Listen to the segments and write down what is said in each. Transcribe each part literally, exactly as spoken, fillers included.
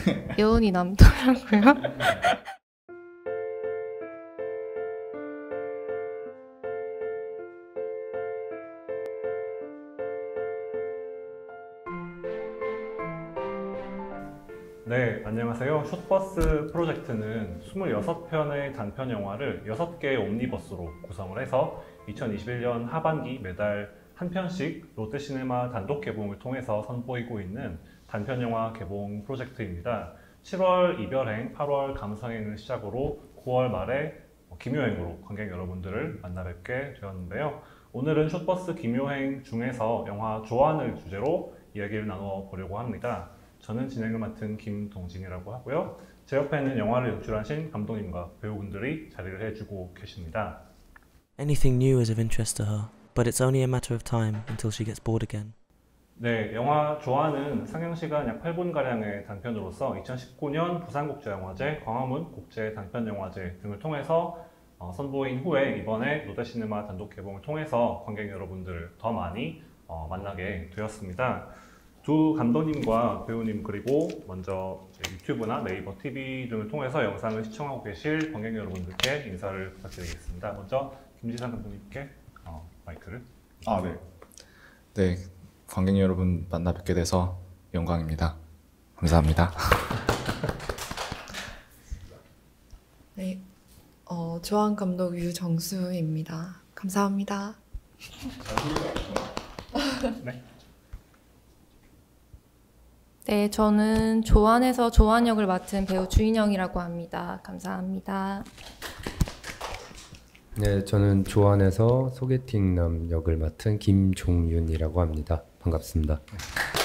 여운이 남더라고요. 네, 안녕하세요. 숏버스 프로젝트는 이십육 편의 단편 영화를 여섯 개의 옴니버스로 구성을 해서 이천이십일 년 하반기 매달 한 편씩 롯데시네마 단독 개봉을 통해서 선보이고 있는 단편 영화 개봉 프로젝트입니다. 칠월 이별행, 팔월 감성행을 시작으로 구월 말에 김효행으로 관객 여러분들을 만나 뵙게 되었는데요. 오늘은 숏버스 김효행 중에서 영화 조안을 주제로 이야기를 나눠 보려고 합니다. 저는 진행을 맡은 김동진이라고 하고요. 제 옆에는 영화를 연출하신 감독님과 배우분들이 자리를 해주고 계십니다. Anything new is of interest to her, but it's only a matter of time until she gets bored again. 네, 영화 조안은 상영시간 약 팔 분가량의 단편으로서 이천십구 년 부산국제영화제, 광화문 국제단편영화제 등을 통해서 어, 선보인 후에 이번에 롯데시네마 단독 개봉을 통해서 관객 여러분들을 더 많이 어, 만나게 되었습니다. 두 감독님과 배우님 그리고 먼저 유튜브나 네이버 티비 등을 통해서 영상을 시청하고 계실 관객 여러분들께 인사를 부탁드리겠습니다. 먼저 김지상 감독님께 어, 마이크를. 아, 네. 네, 관객 여러분 만나 뵙게 돼서 영광입니다. 감사합니다. 네, 어, 조안 감독 유정수입니다. 감사합니다. 네. 네, 저는 조안에서 조안 역을 맡은 배우 주인영이라고 합니다. 감사합니다. 네, 저는 조안에서 소개팅남 역을 맡은 김종윤이라고 합니다. 반갑습니다. 네.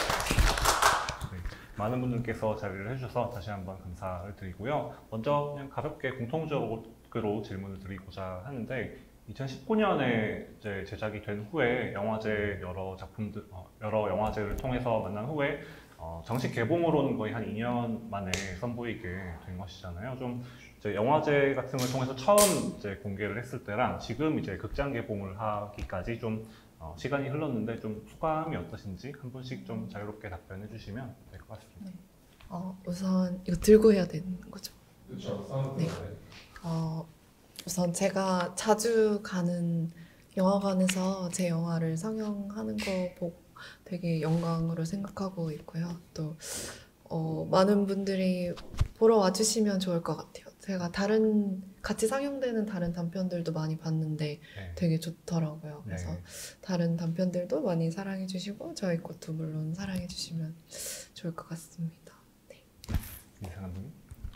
많은 분들께서 자리를 해주셔서 다시 한번 감사를 드리고요. 먼저 그냥 가볍게 공통적으로 질문을 드리고자 하는데 이천십구 년에 이제 제작이 된 후에 영화제 여러 작품들, 어, 여러 영화제를 통해서 만난 후에 어, 정식 개봉으로는 거의 한 이 년 만에 선보이게 된 것이잖아요. 좀 이제 영화제 같은 걸 통해서 처음 이제 공개를 했을 때랑 지금 이제 극장 개봉을 하기까지 좀 어, 시간이 흘렀는데 좀 소감이 어떠신지 한 분씩 좀 자유롭게 답변해 주시면 될 것 같습니다. 네. 어, 우선 이거 들고 해야 되는 거죠? 그렇죠. 네. 어, 우선 제가 자주 가는 영화관에서 제 영화를 상영하는 거 보고 되게 영광으로 생각하고 있고요. 또 어, 많은 분들이 보러 와주시면 좋을 것 같아요. 제가 다른 같이 상영되는 다른 단편들도 많이 봤는데 네. 되게 좋더라고요. 그래서 네. 다른 단편들도 많이 사랑해 주시고 저희 것도 물론 사랑해 주시면 좋을 것 같습니다. 네. 이상 감독님.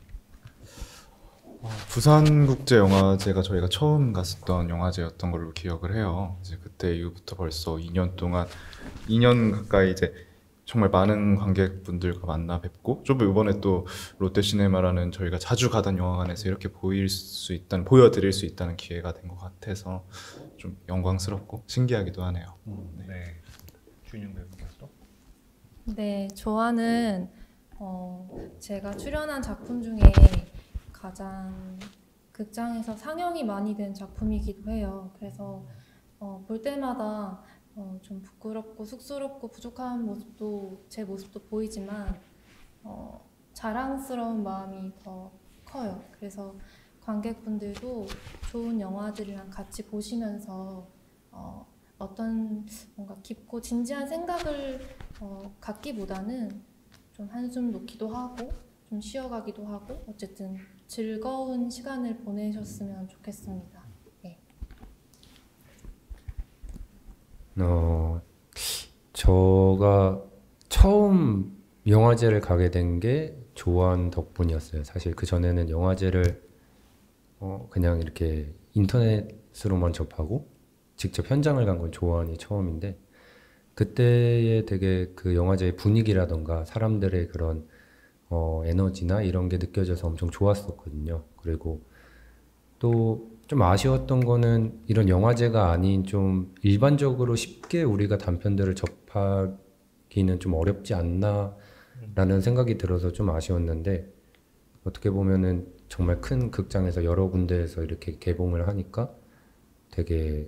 부산국제영화제가 저희가 처음 갔었던 영화제였던 걸로 기억을 해요. 이제 그때 이후부터 벌써 이 년 동안 이 년 가까이 이제 정말 많은 관객분들과 만나 뵙고 좀 이번에 또 롯데시네마라는 저희가 자주 가던 영화관에서 이렇게 보일 수 있다는 보여드릴 수 있다는 기회가 된 것 같아서 좀 영광스럽고 신기하기도 하네요. 네. 네. 주인영 배우께서도. 네, 조안은 어, 제가 출연한 작품 중에 가장 극장에서 상영이 많이 된 작품이기도 해요. 그래서 어, 볼 때마다 어, 좀 부끄럽고 쑥스럽고 부족한 모습도 제 모습도 보이지만 어, 자랑스러운 마음이 더 커요. 그래서 관객분들도 좋은 영화들이랑 같이 보시면서 어, 어떤 뭔가 깊고 진지한 생각을 어, 갖기보다는 좀 한숨 놓기도 하고 좀 쉬어가기도 하고 어쨌든 즐거운 시간을 보내셨으면 좋겠습니다. 네. 어, 제가 처음 영화제를 가게 된 게 조안 덕분이었어요. 사실 그 전에는 영화제를 어, 그냥 이렇게 인터넷으로만 접하고 직접 현장을 간 건 조안이 처음인데 그때의 되게 그 영화제의 분위기라던가 사람들의 그런 어, 에너지나 이런 게 느껴져서 엄청 좋았었거든요. 그리고 또 좀 아쉬웠던 거는 이런 영화제가 아닌 좀 일반적으로 쉽게 우리가 단편들을 접하기는 좀 어렵지 않나 라는 생각이 들어서 좀 아쉬웠는데 어떻게 보면은 정말 큰 극장에서 여러 군데에서 이렇게 개봉을 하니까 되게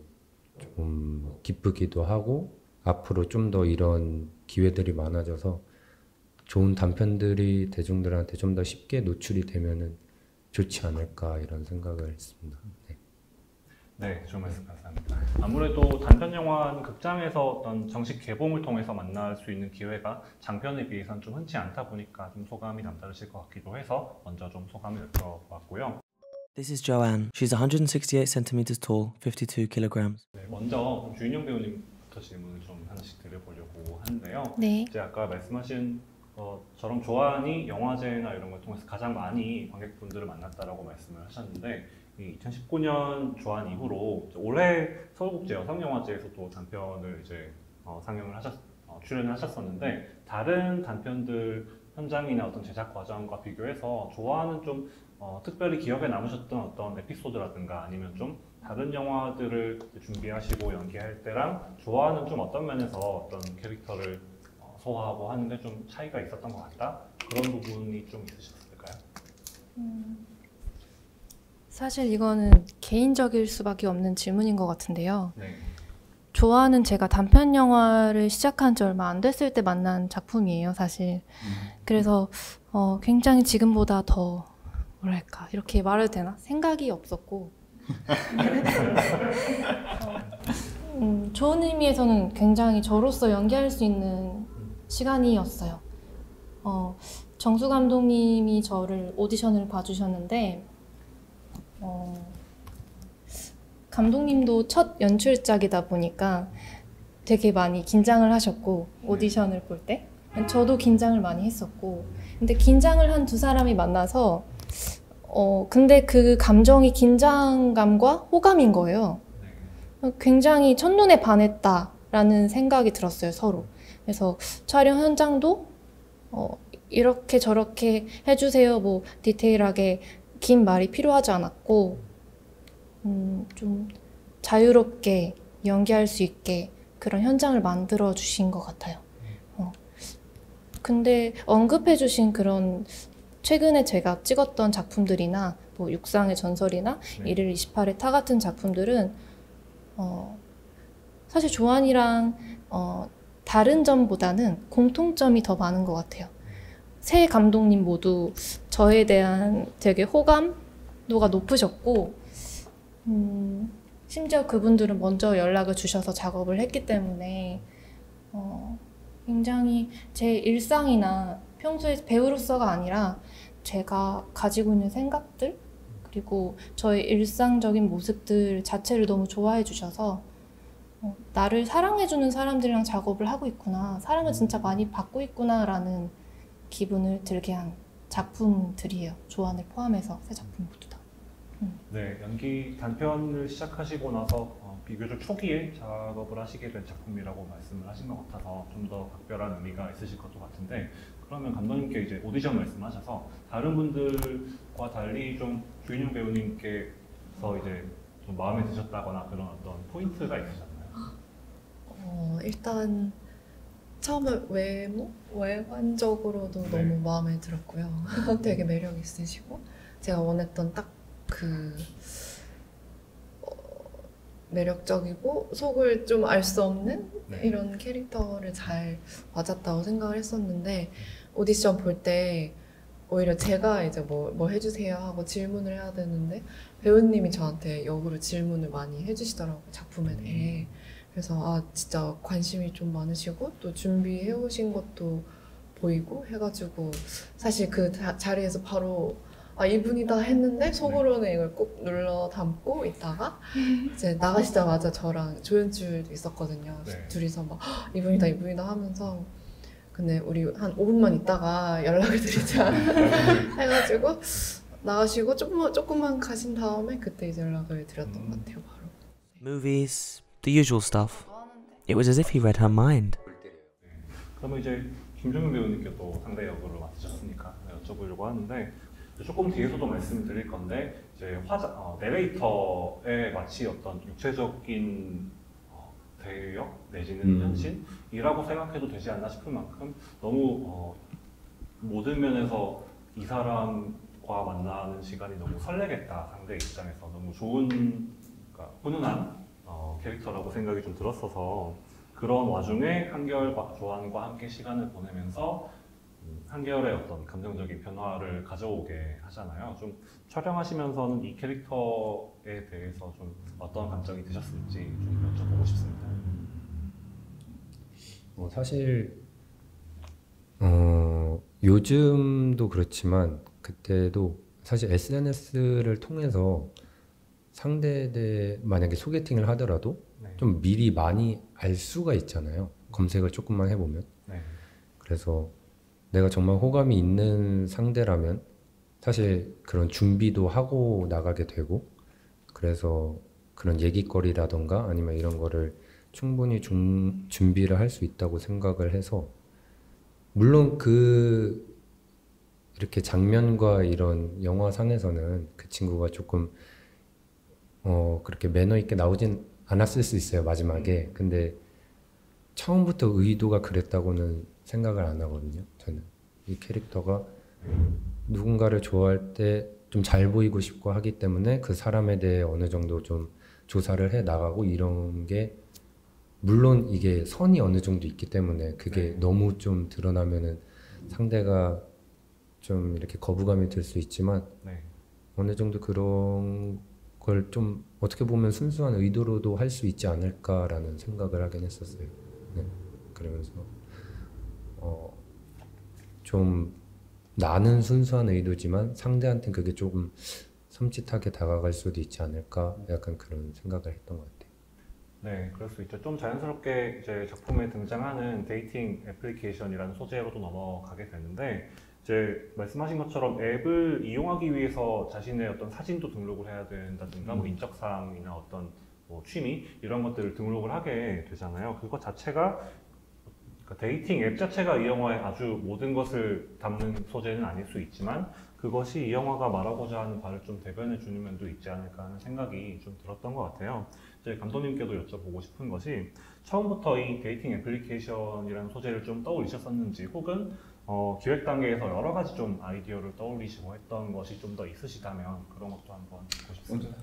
좀 기쁘기도 하고 앞으로 좀 더 이런 기회들이 많아져서 좋은 단편들이 대중들한테 좀 더 쉽게 노출이 되면은 좋지 않을까 이런 생각을 했습니다. 네. 네, 좋은 말씀 감사합니다. 아무래도 단편 영화는 극장에서 어떤 정식 개봉을 통해서 만날 수 있는 기회가 장편에 비해서는 좀 흔치 않다 보니까 좀 소감이 남다르실 것 같기도 해서 먼저 좀 소감을 여쭤봤고요. This is Joanne. She's one hundred sixty-eight centimeters tall, fifty-two kilograms. 네, 먼저 주인영 배우님부터 질문을 좀 하나씩 드려보려고 하는데요. 네. 이제 아까 말씀하신 것처럼 조안이 영화제나 이런 걸 통해서 가장 많이 관객분들을 만났다라고 말씀을 하셨는데 이 이천십구 년 조안 이후로 올해 서울국제 여성영화제에서도 단편을 이제 어, 상영을 하셨, 어, 출연을 하셨었는데 다른 단편들 현장이나 어떤 제작 과정과 비교해서 조안은 좀 어, 특별히 기억에 남으셨던 어떤 에피소드라든가 아니면 좀 다른 영화들을 준비하시고 연기할 때랑 조안은 좀 어떤 면에서 어떤 캐릭터를 어, 소화하고 하는데 좀 차이가 있었던 것 같다? 그런 부분이 좀 있으셨을까요? 음, 사실 이거는 개인적일 수밖에 없는 질문인 것 같은데요. 네. 조안은 제가 단편 영화를 시작한 지 얼마 안 됐을 때 만난 작품이에요, 사실. 그래서 어, 굉장히 지금보다 더 뭐랄까 이렇게 말해도 되나? 생각이 없었고 어, 음, 좋은 의미에서는 굉장히 저로서 연기할 수 있는 시간이었어요. 어, 정수 감독님이 저를 오디션을 봐주셨는데 어, 감독님도 첫 연출작이다 보니까 되게 많이 긴장을 하셨고 오디션을 볼 때 저도 긴장을 많이 했었고 근데 긴장을 한 두 사람이 만나서 어 근데 그 감정이 긴장감과 호감인 거예요. 굉장히 첫눈에 반했다라는 생각이 들었어요, 서로. 그래서 촬영 현장도 어 이렇게 저렇게 해주세요 뭐 디테일하게 긴 말이 필요하지 않았고 음, 좀 자유롭게 연기할 수 있게 그런 현장을 만들어 주신 것 같아요. 어. 근데 언급해 주신 그런 최근에 제가 찍었던 작품들이나 뭐 육상의 전설이나 네. 일일 이십팔의 타 같은 작품들은 어, 사실 조안이랑 어, 다른 점보다는 공통점이 더 많은 것 같아요. 세 감독님 모두 저에 대한 되게 호감도가 높으셨고 음, 심지어 그분들은 먼저 연락을 주셔서 작업을 했기 때문에 어, 굉장히 제 일상이나 평소에 배우로서가 아니라 제가 가지고 있는 생각들 그리고 저의 일상적인 모습들 자체를 너무 좋아해 주셔서 어, 나를 사랑해주는 사람들이랑 작업을 하고 있구나, 사랑을 진짜 많이 받고 있구나 라는 기분을 들게 한 작품들이에요. 조안을 포함해서 세 작품 모두 다. 네, 연기 단편을 시작하시고 나서 어, 비교적 초기에 작업을 하시게 된 작품이라고 말씀을 하신 것 같아서 좀 더 각별한 의미가 있으실 것도 같은데 그러면 감독님께 이제 오디션 말씀하셔서 다른 분들과 달리 좀 주인영 배우님께서 이제 좀 마음에 드셨다거나 그런 어떤 포인트가 있으셨나요? 어, 일단 처음에 외모? 외관적으로도 네. 너무 마음에 들었고요. 되게 매력 있으시고 제가 원했던 딱 그 어, 매력적이고 속을 좀 알 수 없는 네. 이런 캐릭터를 잘 맞았다고 생각을 했었는데 오디션 볼 때 오히려 제가 이제 뭐, 뭐 해주세요 하고 질문을 해야 되는데 배우님이 저한테 역으로 질문을 많이 해주시더라고요, 작품에 대해. 그래서 아 진짜 관심이 좀 많으시고 또 준비해 오신 것도 보이고 해가지고 사실 그 자, 자리에서 바로 아 이분이다 했는데 속으로는 이걸 꼭 눌러 담고 있다가 이제 나가시자마자 저랑 조연출도 있었거든요. 네. 둘이서 막 "헉, 이분이다 이분이다 하면서 근데 우리 한 오 분만 있다가 연락을 드리자 해가지고 나가시고 조금만 조금만 가신 다음에 그때 이제 연락을 드렸던 음. 것 같아요, 바로. Movies, the usual stuff. It was as if he read her mind. 그러면 이제 김종민 배우님께 또 상대 역으로 맡으셨으니까 여쭤보려고 하는데 조금 뒤에서도 말씀드릴 건데 이제 화자, 어, 내레이터의 마치 어떤 육체적인 어, 대역 내지는 음. 현신이라고 생각해도 되지 않나 싶을 만큼 너무 어, 모든 면에서 이 사람과 만나는 시간이 너무 설레겠다, 상대 입장에서 너무 좋은 그러니까 훈훈한 어, 캐릭터라고 생각이 좀 들었어서 그런 와중에 한결과 조안과 함께 시간을 보내면서 음, 한계열의 어떤 감정적인 변화를 가져오게 하잖아요. 좀 촬영하시면서는 이 캐릭터에 대해서 좀 어떤 감정이 드셨을지 좀 여쭤보고 싶습니다. 어, 사실 어, 요즘도 그렇지만 그때도 사실 에스엔에스를 통해서 상대에 대해 만약에 소개팅을 하더라도 네. 좀 미리 많이 알 수가 있잖아요. 검색을 조금만 해보면. 네. 그래서 내가 정말 호감이 있는 상대라면 사실 그런 준비도 하고 나가게 되고, 그래서 그런 얘기거리라던가 아니면 이런 거를 충분히 중, 준비를 할 수 있다고 생각을 해서, 물론 그 이렇게 장면과 이런 영화상에서는 그 친구가 조금 어 그렇게 매너 있게 나오진 않았을 수 있어요, 마지막에. 근데 처음부터 의도가 그랬다고는 생각을 안 하거든요, 저는. 이 캐릭터가 누군가를 좋아할 때 좀 잘 보이고 싶고 하기 때문에 그 사람에 대해 어느 정도 좀 조사를 해 나가고 이런 게, 물론 이게 선이 어느 정도 있기 때문에 그게 네. 너무 좀 드러나면은 상대가 좀 이렇게 거부감이 들 수 있지만, 네. 어느 정도 그런 걸 좀 어떻게 보면 순수한 의도로도 할 수 있지 않을까라는 생각을 하긴 했었어요. 네. 그러면서 어, 좀 나는 순수한 의도지만 상대한테는 그게 조금 섬찟하게 다가갈 수도 있지 않을까, 약간 그런 생각을 했던 것 같아요. 네, 그럴 수 있죠. 좀 자연스럽게 이제 작품에 등장하는 데이팅 애플리케이션이라는 소재로도 넘어가게 되는데, 이제 말씀하신 것처럼 앱을 이용하기 위해서 자신의 어떤 사진도 등록을 해야 된다든가, 뭐 인적사항이나 어떤 뭐 취미 이런 것들을 등록을 하게 되잖아요. 그것 자체가, 그러니까 데이팅 앱 자체가 이 영화의 아주 모든 것을 담는 소재는 아닐 수 있지만, 그것이 이 영화가 말하고자 하는 바를 좀 대변해 주는 면도 있지 않을까 하는 생각이 좀 들었던 것 같아요. 이제 감독님께도 여쭤보고 싶은 것이, 처음부터 이 데이팅 애플리케이션이라는 소재를 좀 떠올리셨었는지, 혹은 어, 기획 단계에서 여러 가지 좀 아이디어를 떠올리시고 했던 것이 좀 더 있으시다면 그런 것도 한번 듣고 싶습니다.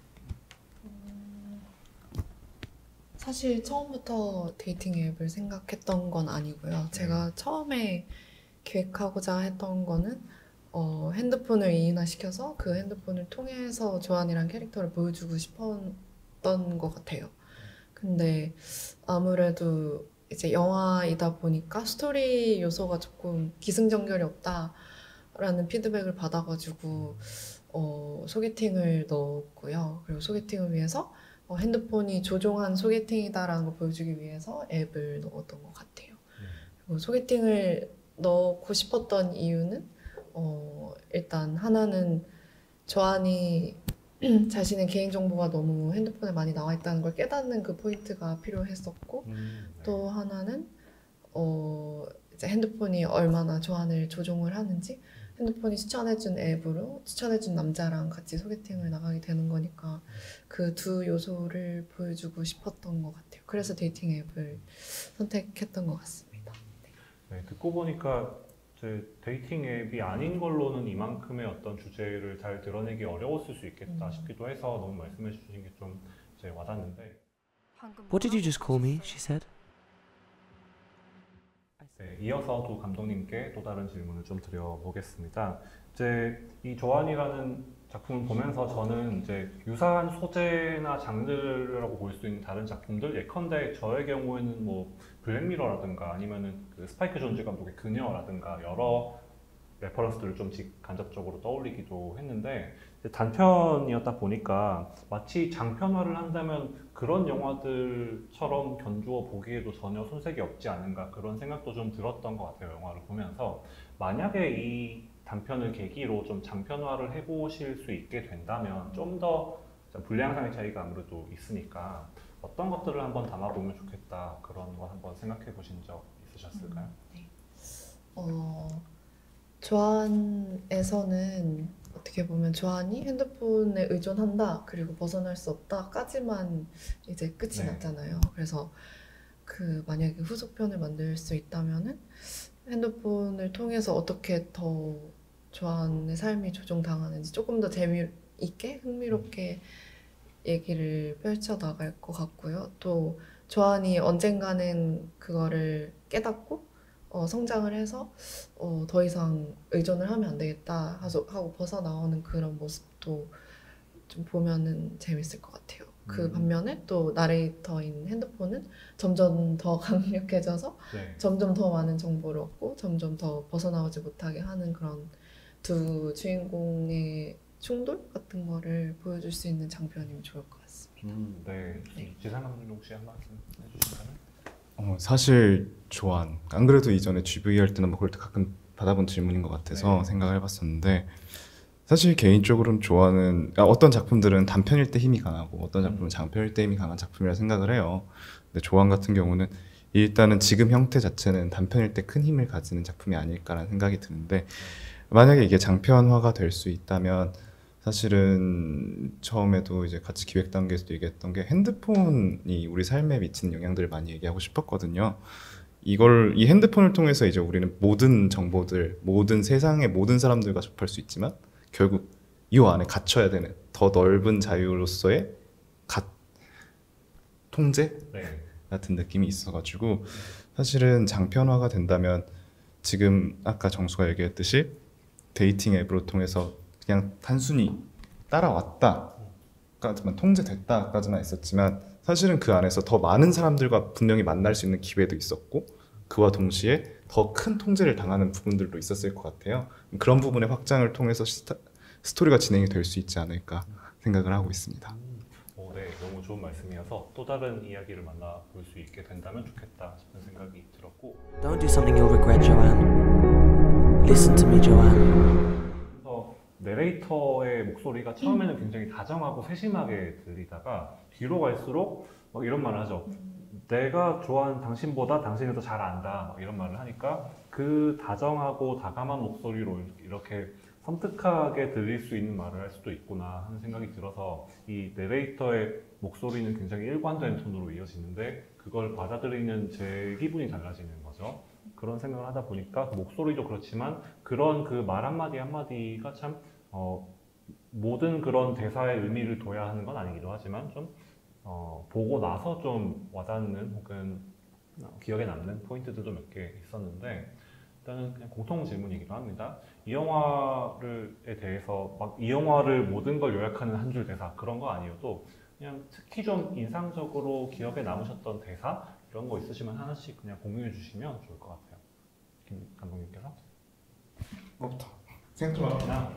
사실 처음부터 데이팅 앱을 생각했던 건 아니고요. 제가 처음에 기획하고자 했던 거는 어, 핸드폰을 이인화시켜서 그 핸드폰을 통해서 조안이란 캐릭터를 보여주고 싶었던 것 같아요. 근데 아무래도 이제 영화이다 보니까 스토리 요소가 조금 기승전결이 없다라는 피드백을 받아가지고 어, 소개팅을 넣었고요. 그리고 소개팅을 위해서 어, 핸드폰이 조종한 소개팅이다라는 걸 보여주기 위해서 앱을 넣었던 것 같아요. 그리고 소개팅을 넣고 싶었던 이유는 어, 일단 하나는 조안이 자신의 개인정보가 너무 핸드폰에 많이 나와 있다는 걸 깨닫는 그 포인트가 필요했었고, 음, 네. 또 하나는 어, 이제 핸드폰이 얼마나 조안을 조종을 하는지, 핸드폰이 추천해준 앱으로 추천해준 남자랑 같이 소개팅을 나가게 되는 거니까 그 두 요소를 보여주고 싶었던 것 같아요. 그래서 데이팅 앱을 선택했던 것 같습니다. 네, 듣고 보니까 이제 데이팅 앱이 아닌 걸로는 이만큼의 어떤 주제를 잘 드러내기 어려웠을 수 있겠다 음. 싶기도 해서 너무 말씀해 주신 게 좀 이제 와닿는데, What did you just call me? She said. 네, 이어서 두 감독님께 또 다른 질문을 좀 드려보겠습니다. 이제 이 조안이라는 작품을 보면서 저는 이제 유사한 소재나 장르라고 볼 수 있는 다른 작품들, 예컨대 저의 경우에는 뭐 블랙미러라든가 아니면은 그 스파이크 존즈 감독의 그녀라든가 여러 레퍼런스들을 좀 직간접적으로 떠올리기도 했는데, 단편이었다 보니까 마치 장편화를 한다면 그런 영화들처럼 견주어 보기에도 전혀 손색이 없지 않은가, 그런 생각도 좀 들었던 것 같아요, 영화를 보면서. 만약에 이 단편을 계기로 좀 장편화를 해보실 수 있게 된다면 좀 더 분량상의 차이가 아무래도 있으니까 어떤 것들을 한번 담아보면 좋겠다, 그런 거 한번 생각해 보신 적 있으셨을까요? 네. 어, 조안에서는 어떻게 보면 조안이 핸드폰에 의존한다, 그리고 벗어날 수 없다까지만 이제 끝이 네. 났잖아요. 그래서 그 만약에 후속편을 만들 수 있다면은 핸드폰을 통해서 어떻게 더 조안의 삶이 조종당하는지 조금 더 재미있게 흥미롭게 얘기를 펼쳐나갈 것 같고요. 또 조안이 언젠가는 그거를 깨닫고 어, 성장을 해서 어, 더 이상 의존을 하면 안 되겠다 하서, 하고 벗어나오는 그런 모습도 좀 보면은 재밌을 것 같아요. 그 음. 반면에 또 나레이터인 핸드폰은 점점 더 강력해져서 네. 점점 더 많은 정보를 얻고 점점 더 벗어나오지 못하게 하는 그런 두 주인공의 충돌 같은 거를 보여줄 수 있는 장편이면 좋을 것 같습니다. 음, 네. 네. 지상 감독님 혹시 한 말씀 해주실까요? 어, 사실 조안 안 그래도 이전에 지브이 할 때는 뭐 그걸 가끔 받아본 질문인 것 같아서 네. 생각을 해봤었는데 사실 개인적으로는 조안은 아, 어떤 작품들은 단편일 때 힘이 강하고 어떤 작품은 음. 장편일 때 힘이 강한 작품이라 생각을 해요. 근데 조안 같은 경우는 일단은 지금 형태 자체는 단편일 때 큰 힘을 가지는 작품이 아닐까라는 생각이 드는데 만약에 이게 장편화가 될 수 있다면 사실은 처음에도 이제 같이 기획 단계에서도 얘기했던 게 핸드폰이 우리 삶에 미치는 영향들을 많이 얘기하고 싶었거든요. 이걸 이 핸드폰을 통해서 이제 우리는 모든 정보들, 모든 세상의 모든 사람들과 접할 수 있지만 결국 이 안에 갇혀야 되는 더 넓은 자유로서의 가, 통제 네. 같은 느낌이 있어가지고 사실은 장편화가 된다면 지금 아까 정수가 얘기했듯이 데이팅 앱으로 통해서 그냥 단순히 따라왔다까지만 통제됐다까지만 있었지만 사실은 그 안에서 더 많은 사람들과 분명히 만날 수 있는 기회도 있었고 그와 동시에 더 큰 통제를 당하는 부분들도 있었을 것 같아요. 그런 부분의 확장을 통해서 스타, 스토리가 진행이 될 수 있지 않을까 생각을 하고 있습니다. 오, 네, 너무 좋은 말씀이어서 또 다른 이야기를 만나볼 수 있게 된다면 좋겠다 싶은 생각이 들었고 Don't do something you'll regret, Joanne. Listen to me, Joanne. 그래서 내레이터의 목소리가 처음에는 굉장히 다정하고 세심하게 들리다가 뒤로 갈수록 막 이런 말을 하죠. 내가 좋아하는 당신보다 당신을 더 잘 안다 막 이런 말을 하니까 그 다정하고 다감한 목소리로 이렇게 섬뜩하게 들릴 수 있는 말을 할 수도 있구나 하는 생각이 들어서 이 내레이터의 목소리는 굉장히 일관된 톤으로 이어지는데 그걸 받아들이는 제 기분이 달라지는 거죠. 그런 생각을 하다 보니까 그 목소리도 그렇지만 그런 그 말 한마디 한마디가 참 어, 모든 그런 대사의 의미를 둬야 하는 건 아니기도 하지만 좀 어, 보고 나서 좀 와닿는 혹은 기억에 남는 포인트들도 몇 개 있었는데 일단은 그냥 공통 질문이기도 합니다. 이 영화에 대해서 막 이 영화를 모든 걸 요약하는 한 줄 대사 그런 거 아니어도 그냥 특히 좀 인상적으로 기억에 남으셨던 대사 이런 거 있으시면 하나씩 그냥 공유해 주시면 좋을 것 같아요. 김 감독님께서. 뭐부터? 생각해보나?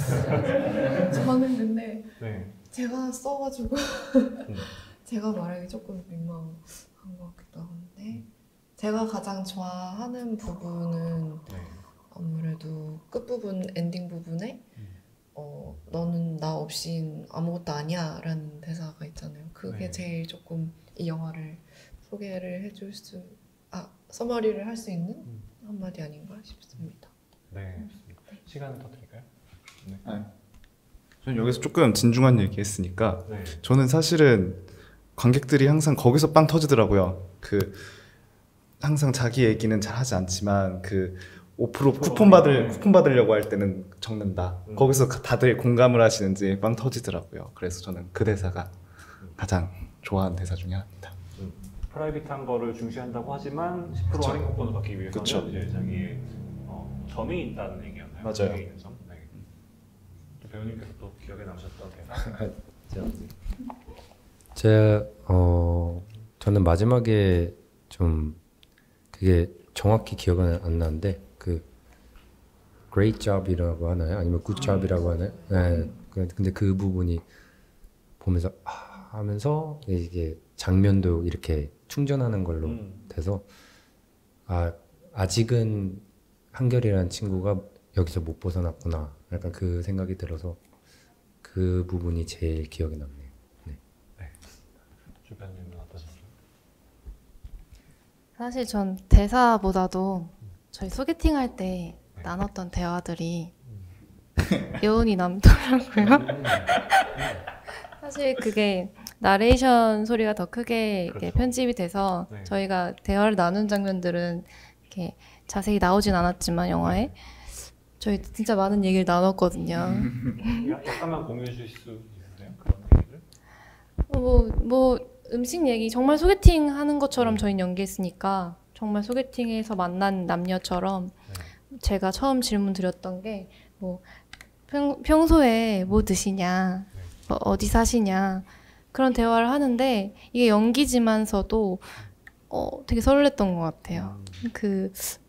네. 저는 근데 네. 제가 써가지고 음. 제가 말하기 조금 민망한 것 같기도 한데 제가 가장 좋아하는 부분은 네. 아무래도 끝부분 엔딩 부분에 음. 어, 너는 나 없인 아무것도 아니야 라는 대사가 있잖아요. 그게 네. 제일 조금 이 영화를 소개를 해줄 수 아, 서머리를 할 수 있는 음. 한마디 아닌가 싶습니다. 네. 좋습니다. 시간을 더 드릴까요? 네. 아, 저는 여기서 조금 진중한 얘기 했으니까 네. 저는 사실은 관객들이 항상 거기서 빵 터지더라고요. 그 항상 자기 얘기는 잘 하지 않지만 그 오 퍼센트 쿠폰 받을 쿠폰 받으려고 할 때는 적는다. 음. 거기서 다들 공감을 하시는지 빵 터지더라고요. 그래서 저는 그 대사가 가장 좋아하는 대사 중에 하나입니다. 음, 프라이빗한 거를 중시한다고 하지만 십 퍼센트 그쵸. 할인 쿠폰을 받기 위해서는 그쵸. 이제 자기의 어, 점이 있다는 얘기였나요? 맞아요. 점이 있는 점. 네. 또 배우님께서 또 기억에 남으셨던 대사. 제가 어 저는 마지막에 좀 그게 정확히 기억은 안 나는데 그 great job이라고 하나요? 아니면 good job이라고 하나요? 네. 그- 근데 그 부분이 보면서 아 하면서 이게 장면도 이렇게 충전하는 걸로 음, 돼서 아 아직은 한결이라는 친구가 여기서 못 벗어났구나. 약간 그 생각이 들어서 그 부분이 제일 기억에 남네요. 주변님은 어떠셨어요? 사실 전 대사보다도 저희 소개팅 할 때 네. 나눴던 대화들이 여운이 남더라고요. 사실 그게 나레이션 소리가 더 크게 이렇게 그렇죠. 편집이 돼서 네. 저희가 대화를 나눈 장면들은 이렇게 자세히 나오진 않았지만 영화에 저희 진짜 많은 얘기를 나눴거든요. 야- 약간만 공유해 주실 수 있으세요? 그런 얘기를? 뭐, 뭐 음식 얘기 정말 소개팅 하는 것처럼 저희는 연기했으니까 정말 소개팅에서 만난 남녀처럼 네. 제가 처음 질문 드렸던 게 뭐 평소에 뭐 드시냐, 뭐 어디 사시냐 그런 대화를 하는데 이게 연기지만서도 어, 되게 설렜던 것 같아요. 그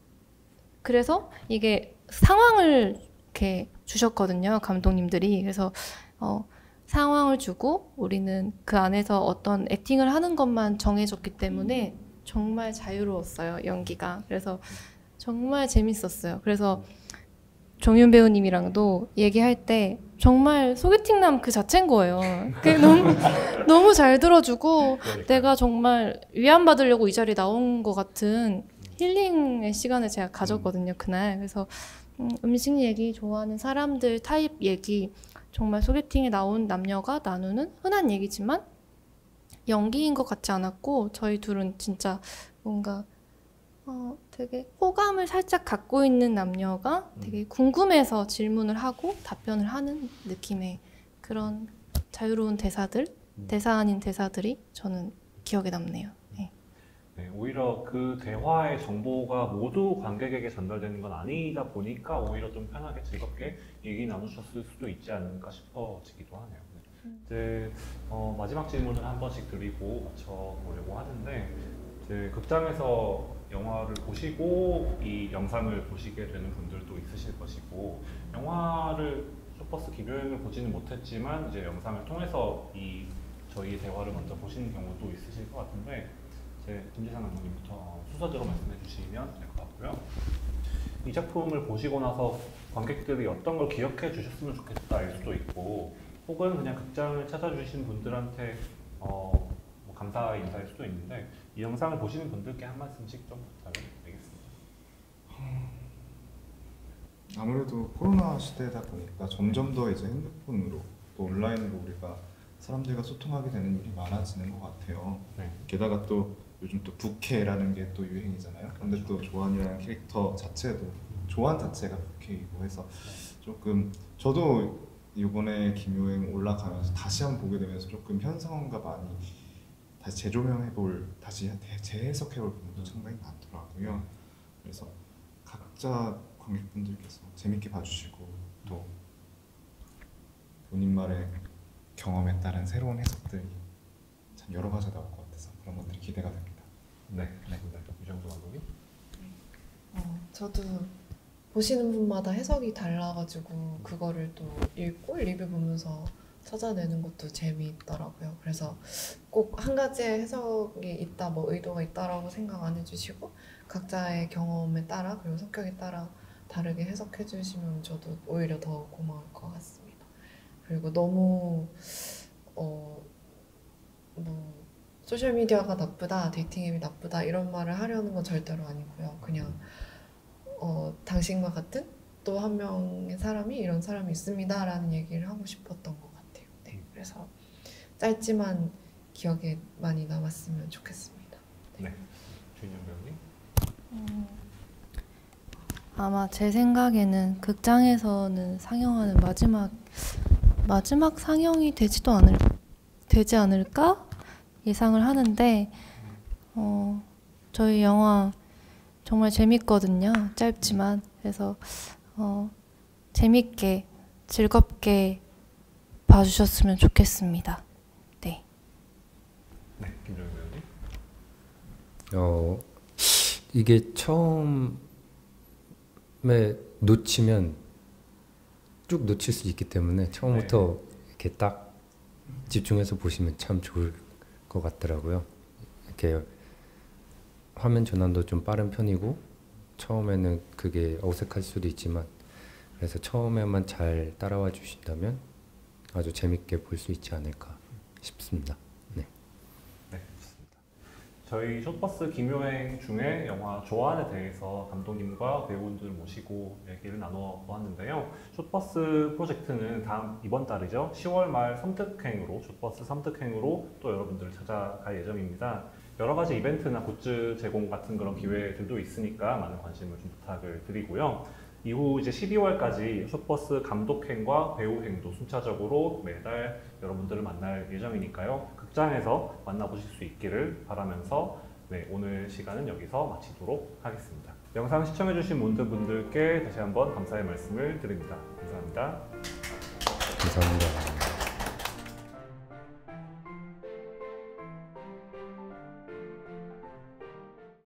그래서 이게 상황을 이렇게 주셨거든요, 감독님들이. 그래서 어, 상황을 주고 우리는 그 안에서 어떤 액팅을 하는 것만 정해줬기 때문에 정말 자유로웠어요, 연기가. 그래서 정말 재밌었어요. 그래서 정윤 배우님이랑도 얘기할 때 정말 소개팅남 그 자체인 거예요. 그게 너무 너무 잘 들어주고 그러니까요. 내가 정말 위안받으려고 이 자리에 나온 것 같은 힐링의 시간을 제가 가졌거든요, 그날. 그래서 음, 음식 얘기, 좋아하는 사람들 타입 얘기, 정말 소개팅에 나온 남녀가 나누는 흔한 얘기지만 연기인 것 같지 않았고 저희 둘은 진짜 뭔가 어, 되게 호감을 살짝 갖고 있는 남녀가 되게 궁금해서 질문을 하고 답변을 하는 느낌의 그런 자유로운 대사들, 대사 아닌 대사들이 저는 기억에 남네요. 네. 네, 오히려 그 대화의 정보가 모두 관객에게 전달되는 건 아니다 보니까 오히려 좀 편하게 즐겁게 얘기 나누셨을 수도 있지 않을까 싶어지기도 하네요. 네. 이제 어, 마지막 질문을 한 번씩 드리고 맞춰보려고 하는데 이제 극장에서 영화를 보시고 이 영상을 보시게 되는 분들도 있으실 것이고 영화를 숏버스 기묘행을 보지는 못했지만 이제 영상을 통해서 이 저희의 대화를 먼저 보시는 경우도 있으실 것 같은데 이제 김지상 감독님부터 순서대로 말씀해 주시면 될 것 같고요. 이 작품을 보시고 나서 관객들이 어떤 걸 기억해 주셨으면 좋겠다일 수도 있고 혹은 그냥 극장을 찾아주신 분들한테 어, 뭐 감사 인사일 수도 있는데 이 영상을 보시는 분들께 한 말씀씩 좀 부탁드리겠습니다. 아무래도 코로나 시대다 보니까 점점 더 이제 핸드폰으로 또 온라인으로 우리가 사람들과 소통하게 되는 일이 많아지는 것 같아요. 네. 게다가 또 요즘 또 부캐라는 게 또 유행이잖아요. 근데 또 조한이라는 캐릭터 자체도 조한 자체가 부캐이고 해서 조금 저도 이번에 김효행 올라가면서 다시 한번 보게 되면서 조금 현상과 많이 다시 재조명해볼, 다시 재해석해볼 부분도 상당히 많더라고요. 그래서 각자 관객분들께서 재밌게 봐주시고 또 본인만의 경험에 따른 새로운 해석들이 참 여러 가지가 나올 것 같아서 그런 것들이 기대가 됩니다. 네, 네. 유정수 감독님. 어, 저도 보시는 분마다 해석이 달라가지고 그거를 또 읽고 리뷰 보면서 찾아내는 것도 재미있더라고요. 그래서 꼭 한 가지의 해석이 있다, 뭐 의도가 있다라고 생각 안 해주시고 각자의 경험에 따라 그리고 성격에 따라 다르게 해석해 주시면 저도 오히려 더 고마울 것 같습니다. 그리고 너무 어, 뭐 소셜미디어가 나쁘다, 데이팅 앱이 나쁘다 이런 말을 하려는 건 절대로 아니고요. 그냥 어, 당신과 같은 또 한 명의 사람이 이런 사람이 있습니다 라는 얘기를 하고 싶었던 것 같아요. 네, 그래서 짧지만 기억에 많이 남았으면 좋겠습니다. 네. 주인영 배우님. 음, 아마 제 생각에는 극장에서는 상영하는 마지막 마지막 상영이 되지도 않을 되지 않을까 예상을 하는데 어, 저희 영화 정말 재밌거든요. 짧지만 그래서 어, 재밌게 즐겁게 봐주셨으면 좋겠습니다. 네. 네, 김정일 배우님. 어 이게 처음에 놓치면 쭉 놓칠 수 있기 때문에 처음부터 이렇게 딱 집중해서 보시면 참 좋을 것 같더라고요. 이렇게 화면 전환도 좀 빠른 편이고 처음에는 그게 어색할 수도 있지만 그래서 처음에만 잘 따라와 주신다면 아주 재밌게 볼 수 있지 않을까 싶습니다. 네. 네, 좋습니다. 저희 숏버스 김효행 중에 영화 조안에 대해서 감독님과 배우분들 모시고 얘기를 나눠 보았는데요. 숏버스 프로젝트는 다음 이번 달이죠. 시월 말 섬뜩행으로 숏버스 섬뜩행으로 또 여러분들을 찾아갈 예정입니다. 여러 가지 이벤트나 굿즈 제공 같은 그런 기회들도 있으니까 많은 관심을 좀 부탁을 드리고요. 이후 이제 십이월까지 숏버스 감독행과 배우행도 순차적으로 매달 여러분들을 만날 예정이니까요. 극장에서 만나보실 수 있기를 바라면서 네, 오늘 시간은 여기서 마치도록 하겠습니다. 영상 시청해주신 모든 분들께 다시 한번 감사의 말씀을 드립니다. 감사합니다. 감사합니다.